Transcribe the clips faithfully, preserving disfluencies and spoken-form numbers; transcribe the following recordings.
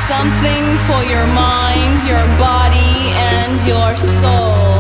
Something for your mind, your body, and your soul.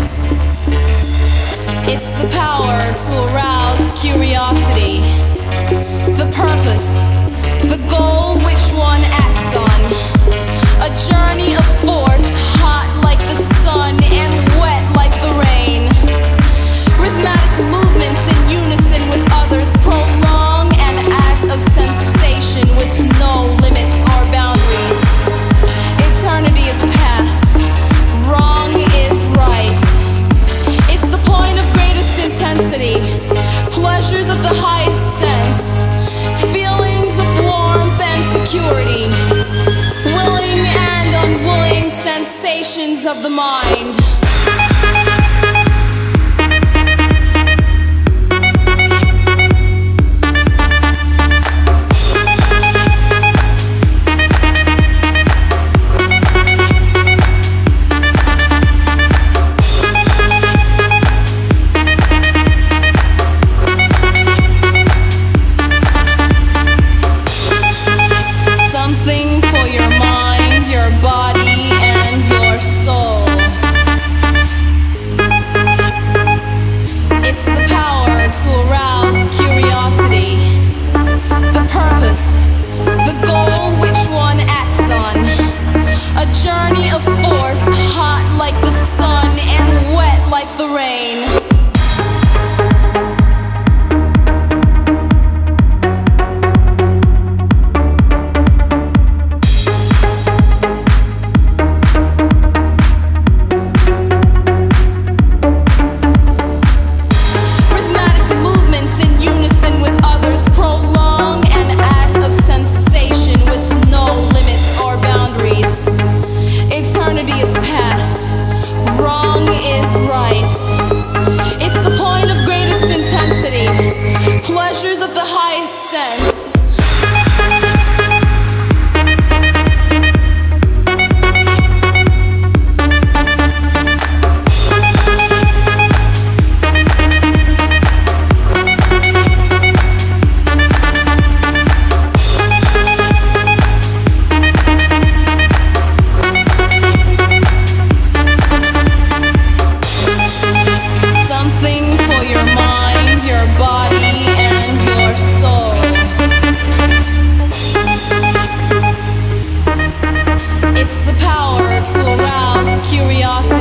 It's the power to arouse curiosity, the purpose, the goal which one acts on. A journey of force, hot like the sun and wet like the rain. Rhythmic movements in unison with others prolong an act of sensation with no limits or boundaries. Eternity is past, wrong is right. It's the point of greatest intensity, pleasures of the highest sense, feelings of warmth and security, willing and unwilling sensations of the mind. Something for your mind, your body, and your soul. It's the power to arouse curiosity, the purpose, the goal which one acts on. A journey of force, hot like the sun and wet like the rain. Eternity is past, wrong is right. It's the point of greatest intensity, pleasures of the highest sense. Something for your mind, your body, and your soul. It's the power to arouse curiosity.